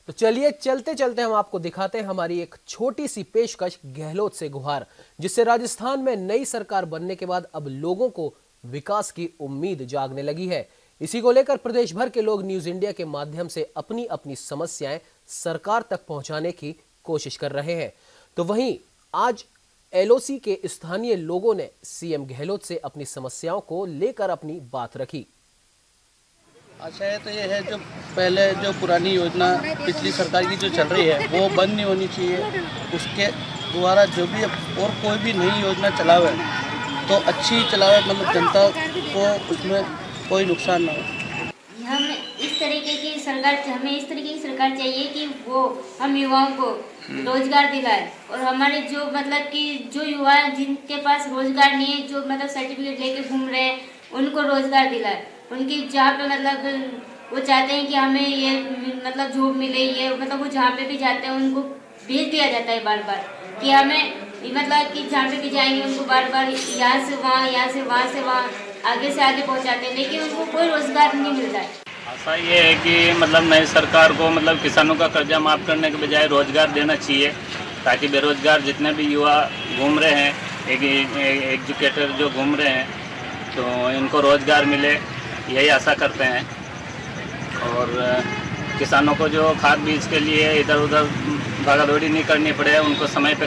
तो चलिए चलते चलते हम आपको दिखाते हैं हमारी एक छोटी सी पेशकश गहलोत से गुहार, जिससे राजस्थान में नई सरकार बनने के बाद अब लोगों को विकास की उम्मीद जागने लगी है। इसी को लेकर प्रदेश भर के लोग न्यूज इंडिया के माध्यम से अपनी अपनी समस्याएं सरकार तक पहुंचाने की कोशिश कर रहे हैं। तो वहीं आज एलओसी के स्थानीय लोगों ने सीएम गहलोत से अपनी समस्याओं को लेकर अपनी बात रखी। अच्छा है तो ये है, जो पहले जो पुरानी योजना पिछली सरकार की जो चल रही है वो बंद नहीं होनी चाहिए। उसके द्वारा जो भी और कोई भी नई योजना चलावे तो अच्छी चलावे, मतलब जनता को उसमें कोई नुकसान ना हो। हमें इस तरीके की सरकार चाहिए कि वो हम युवाओं को रोजगार दिलाए, और हमारे जो मतलब कि जो युवा जिनके पास रोजगार नहीं है, जो मतलब सर्टिफिकेट लेके घूम रहे हैं, उनको रोजगार दिलाए। उनकी जहाँ पे मतलब वो चाहते हैं कि हमें ये मतलब जॉब मिले, ये मतलब वो जहाँ पे भी जाते हैं उनको भेज दिया जाता है बार बार कि हमें मतलब कि जहाँ पे भी जाएंगे उनको बार बार यहाँ से वहाँ, यहाँ से वहाँ से वहाँ, आगे से आगे पहुँचाते हैं, लेकिन उनको कोई रोजगार नहीं मिल रहा है। ऐसा ये है कि मतलब नई सरकार को मतलब किसानों का कर्जा माफ़ करने के बजाय रोजगार देना चाहिए, ताकि बेरोजगार जितने भी युवा घूम रहे हैं, एजुकेटर जो घूम रहे हैं, तो इनको रोजगार मिले, यही आशा करते हैं। और किसानों को जो खाद बीज के लिए इधर उधर भागा दौड़ी नहीं करनी पड़े, उनको समय पे